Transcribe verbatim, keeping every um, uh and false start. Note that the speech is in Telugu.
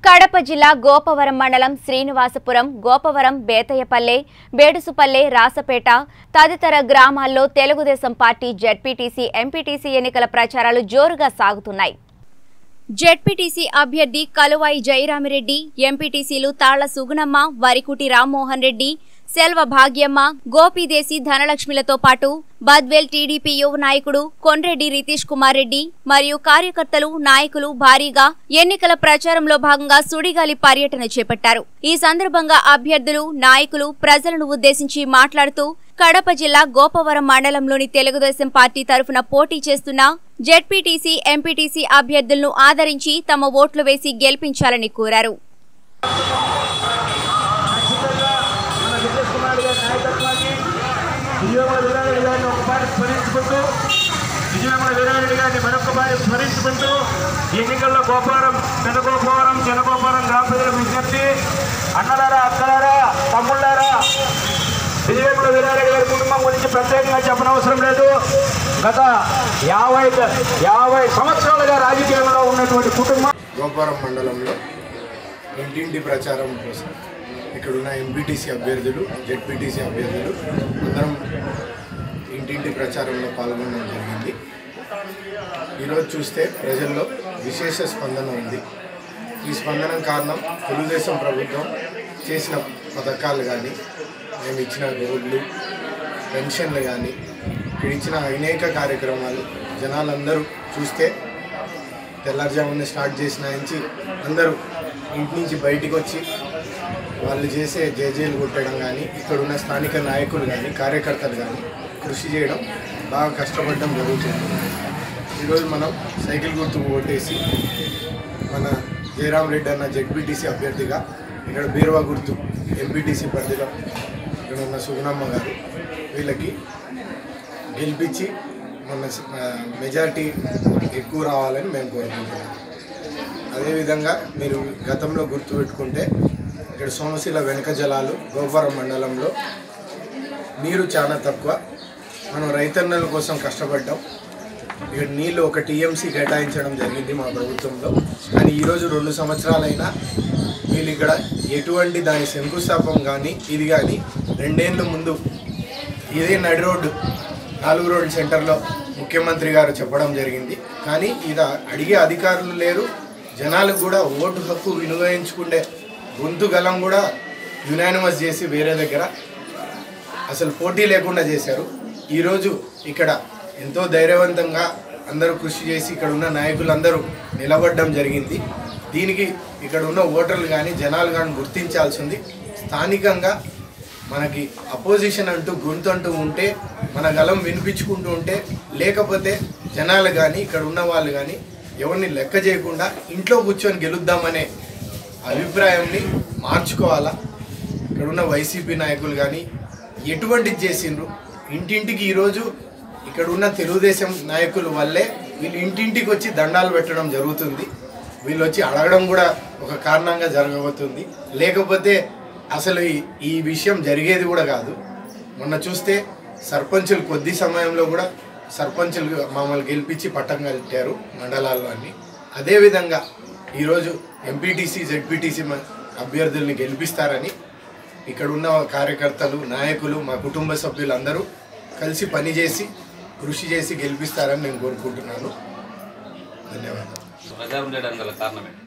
కడప జిల్లా గోపవరం మండలం శ్రీనివాసపురం, గోపవరం, బేతయ్యపల్లె, బేడుసుపల్లె, రాసపేట తదితర గ్రామాల్లో తెలుగుదేశం పార్టీ జెడ్పీటీసీ, ఎంపీటీసీ ఎన్నికల ప్రచారాలు జోరుగా సాగుతున్నాయి. జెడ్పీటీసీ అభ్యర్థి కలువాయి జయరామిరెడ్డి, ఎంపీటీసీలు తాళ్ల సుగుణమ్మ, వరికుటి రామ్మోహన్ రెడ్డి, సెల్వ భాగ్యమ్మ, గోపీదేశి ధనలక్ష్మిలతో పాటు బద్వేల్ టీడీపీ యువ నాయకుడు కొండ్రెడ్డి రితీష్ కుమార్ రెడ్డి మరియు కార్యకర్తలు, నాయకులు భారీగా ఎన్నికల ప్రచారంలో భాగంగా సుడిగాలి పర్యటన చేపట్టారు. ఈ సందర్భంగా అభ్యర్థులు, నాయకులు ప్రజలను ఉద్దేశించి మాట్లాడుతూ కడప జిల్లా గోపవరం మండలంలోని తెలుగుదేశం పార్టీ తరఫున పోటీ చేస్తున్న జెడ్పీటీసీ, ఎంపీటీసీ అభ్యర్థులను ఆదరించి తమ ఓట్లు వేసి గెలిపించాలని కోరారు. ఎన్నికల్లో గోపవరం, పెద్ద గోపవరం, చిన్న గోపవరం గ్రామ ప్రజలకు విజ్ఞప్తి, అన్నలారా, అక్కలారా, తమ్ముళ్ళారా, విజయముల వీరారెడ్డి గారి కుటుంబం గురించి ప్రత్యేకంగా చెప్పనవసరం లేదు. గత యాభై యాభై సంవత్సరాలుగా రాజకీయంలో ఉన్నటువంటి కుటుంబం. గోపవరం మండలంలో ఇంటింటి ప్రచారం కోసం ఇక్కడున్న ఎంపీటీసీ అభ్యర్థులు, జెడ్పీటీసీ అభ్యర్థులు అందరం ఇంటింటి ప్రచారంలో పాల్గొనడం జరిగింది. ఈరోజు చూస్తే ప్రజల్లో విశేష స్పందన ఉంది. ఈ స్పందన కారణం తెలుగుదేశం ప్రభుత్వం చేసిన పథకాలు కానీ, మేము ఇచ్చిన రోడ్లు, పెన్షన్లు కానీ, ఇక్కడ ఇచ్చిన అనేక కార్యక్రమాలు జనాలందరూ చూస్తే తెల్లారుజామున స్టార్ట్ చేసిన నుంచి అందరూ ఇంటి నుంచి బయటికి వచ్చి వాళ్ళు చేసే జేజేలు కొట్టడం కానీ, ఇక్కడున్న స్థానిక నాయకులు కానీ, కార్యకర్తలు కానీ కృషి చేయడం, బాగా కష్టపడడం జరుగుతుంది. ఈరోజు మనం సైకిల్ గుర్తుకు ఓటేసి మన జయరామ్ రెడ్డి అన్న జెడ్పీటీసీ అభ్యర్థిగా, ఇక్కడ బీర్వా గుర్తు ఎంపీటీసీ పరిధిలో ఇక్కడ ఉన్న సుగుణమ్మ గారు, వీళ్ళకి గెలిపించి మన మెజార్టీ ఎక్కువ రావాలని మేము కోరుకుంటున్నాం. అదేవిధంగా మీరు గతంలో గుర్తుపెట్టుకుంటే ఇక్కడ సోమశిల వెనక జలాలు గోపవరం మండలంలో నీరు చాలా తక్కువ. మనం రైతన్నల కోసం కష్టపడ్డాం. ఇక్కడ నీళ్ళు ఒక టీఎంసీ కేటాయించడం జరిగింది మా ప్రభుత్వంలో. కానీ ఈరోజు రెండు సంవత్సరాలైనా వీళ్ళు ఇక్కడ ఎటువంటి దాని శంకుస్థాపం కానీ ఇది కానీ రెండేళ్ళ ముందు ఇదే నడి రోడ్డు నాలుగు రోడ్డు సెంటర్లో ముఖ్యమంత్రి గారు చెప్పడం జరిగింది. కానీ ఇది అడిగే అధికారులు లేరు. జనాలకు కూడా ఓటు హక్కు వినియోగించుకుంటే గొంతు గలం కూడా యునానిమస్ చేసి వేరే దగ్గర అసలు పోటీ లేకుండా చేశారు. ఈరోజు ఇక్కడ ఎంతో ధైర్యవంతంగా అందరూ కృషి చేసి ఇక్కడ ఉన్న నాయకులందరూ నిలబడడం జరిగింది. దీనికి ఇక్కడ ఉన్న ఓటర్లు కానీ, జనాలు కానీ గుర్తించాల్సింది. స్థానికంగా మనకి అపోజిషన్ అంటూ గొంతు అంటూ ఉంటే, మన గలం వినిపించుకుంటూ ఉంటే, లేకపోతే జనాలు కానీ ఇక్కడ ఉన్న వాళ్ళు కానీ ఎవరిని లెక్క చేయకుండా ఇంట్లో కూర్చొని గెలుద్దామనే అభిప్రాయాన్ని మార్చుకోవాలా. ఇక్కడ ఉన్న వైసీపీ నాయకులు కానీ ఎటువంటిది చేసిండ్రు, ఇంటింటికి ఈరోజు ఇక్కడ ఉన్న తెలుగుదేశం నాయకుల వల్లే వీళ్ళు ఇంటింటికి వచ్చి దండాలు పెట్టడం జరుగుతుంది. వీళ్ళు వచ్చి అడగడం కూడా ఒక కారణంగా జరగబోతుంది. లేకపోతే అసలు ఈ విషయం జరిగేది కూడా కాదు. మొన్న చూస్తే సర్పంచులు కొద్ది సమయంలో కూడా సర్పంచులు మమ్మల్ని గెలిపించి పట్టం కట్టారు మండలాల్లో అన్ని. అదేవిధంగా ఈరోజు ఎంపీటీసీ, జెడ్పీటీసీ అభ్యర్థుల్ని గెలిపిస్తారని ఇక్కడున్న కార్యకర్తలు, నాయకులు, మా కుటుంబ సభ్యులందరూ కలిసి పనిచేసి కృషి చేసి గెలిపిస్తారని నేను కోరుకుంటున్నాను. ధన్యవాదాలు.